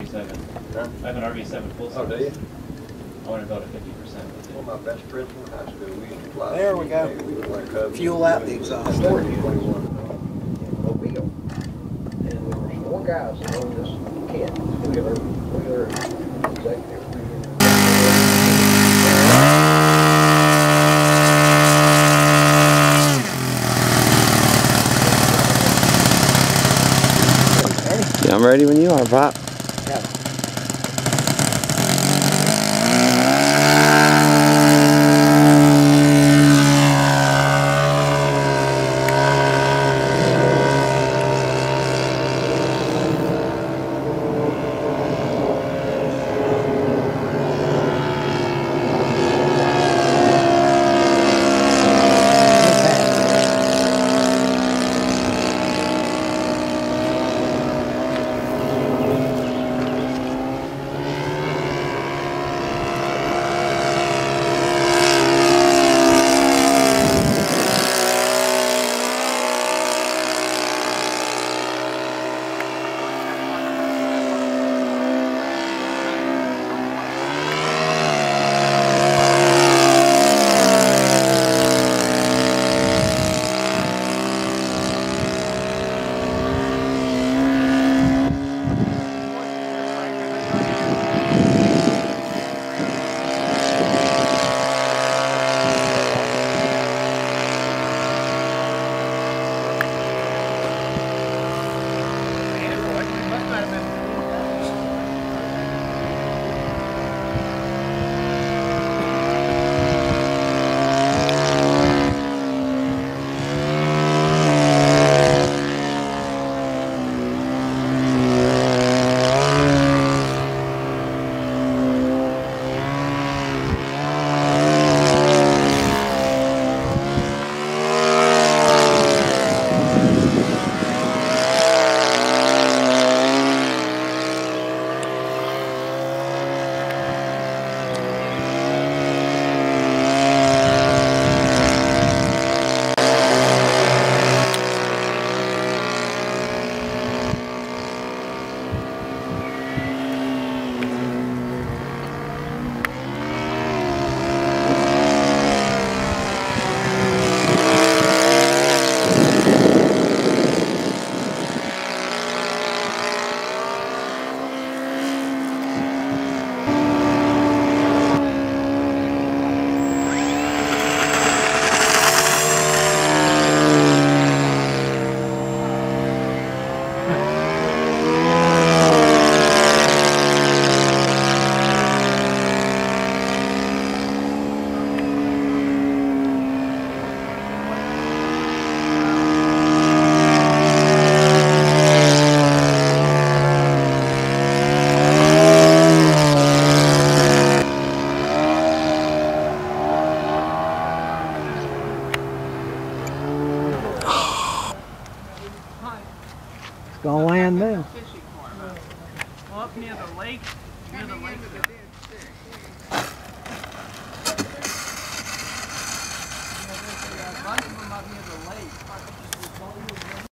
RV7. Huh? I have an RV7 full size. Oh, do you? I want to build a 50% with it. Well, my best friend from high school, we used to fly. There we go. We would like Cubs. Fuel out the exhaust. 21 Mobile. And there were 4 guys that owned this kit. Wheeler executive. Yeah, I'm ready when you are, Pop. Yeah. It's gonna land now. Well, up near the lake, near the lake. A bunch of them up near the lake.